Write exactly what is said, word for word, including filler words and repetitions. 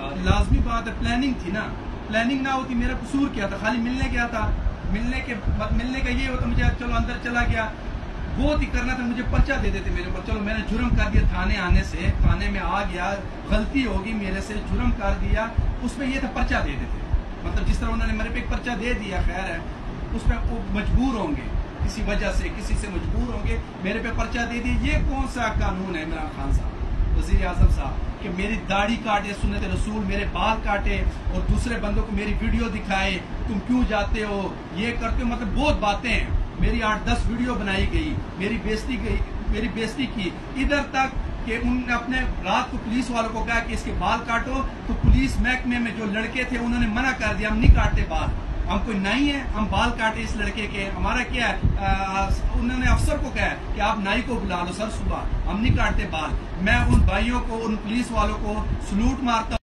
لازمی بات ہے، پلاننگ تھی نا، پلاننگ نہ ہوتی میرا قصور کیا تھا؟ خالی ملنے گیا تھا، ملنے کے ملنے کا یہ ہوتا مجھے چلو اندر چلا گیا، بہت ہی کرنا تھا مجھے پرچہ دے دیتے میرے اوپر، چلو میں نے جرم کر دیا تھانے آنے سے، تھانے میں آ گیا، غلطی ہوگی میرے سے، جرم کر دیا، اس میں یہ تھا پرچہ دے دیتے، مطلب جس طرح انہوں نے میرے پہ ایک پرچہ دے دیا، خیر ہے اس میں وہ مجبور ہوں گے کسی وجہ سے، کسی سے مجبور ہوں گے، میرے پہ پرچہ دے دی۔ یہ کون سا قانون ہے عمران خان صاحب، وزیر اعظم صاحب، کہ میری داڑھی کاٹے، سنت رسول، میرے بال کاٹے اور دوسرے بندوں کو میری ویڈیو دکھائے، تم کیوں جاتے ہو، یہ کرتے ہو، مطلب بہت باتیں ہیں، میری آٹھ دس ویڈیو بنائی گئی، میری بےزتی گئی، میری بےزتی کی، ادھر تک کہ انہوں نے اپنے رات کو پولیس والوں کو کہا کہ اس کے بال کاٹو، تو پولیس محکمے میں جو لڑکے تھے انہوں نے منع کر دیا، ہم نہیں کاٹتے بال، ہم کوئی نائی ہیں ہم بال کاٹے اس لڑکے کے، ہمارا کیا ہے، انہوں نے افسر کو کہا کہ آپ نائی کو بلا لو سر صبح، ہم نہیں کاٹتے بال۔ میں ان بھائیوں کو، ان پولیس والوں کو سلوٹ مارتا